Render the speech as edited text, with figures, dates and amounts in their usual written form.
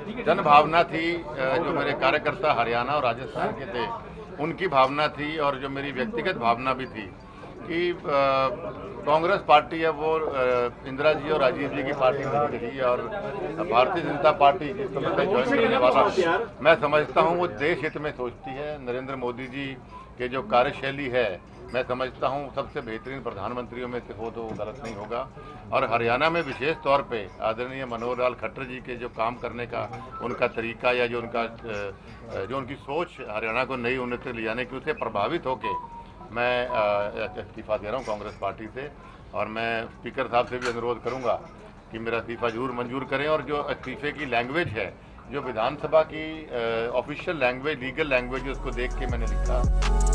जन भावना थी, जो मेरे कार्यकर्ता हरियाणा और राजस्थान के थे उनकी भावना थी, और जो मेरी व्यक्तिगत भावना भी थी कि कांग्रेस पार्टी है वो इंदिरा जी और राजीव जी की पार्टी नहीं रही, और भारतीय जनता पार्टी जिसको मैं ज्वाइन करने वाला मैं समझता हूँ वो देश हित में सोचती है। नरेंद्र मोदी जी के जो कार्यशैली है, मैं समझता हूँ सबसे बेहतरीन प्रधानमंत्रियों में से हो तो वो गलत नहीं होगा। और हरियाणा में विशेष तौर पे आदरणीय मनोहर लाल खट्टर जी के जो काम करने का उनका तरीका, या जो उनकी सोच हरियाणा को नई उन्नति ले जाने की, उससे प्रभावित होकर मैं इस्तीफा दे रहा हूँ कांग्रेस पार्टी से। और मैं स्पीकर साहब से भी अनुरोध करूँगा कि मेरा इस्तीफा जरूर मंजूर करें, और जो इस्तीफे की लैंग्वेज है, जो विधानसभा की ऑफिशियल लैंग्वेज, लीगल लैंग्वेज, उसको देख के मैंने लिखा।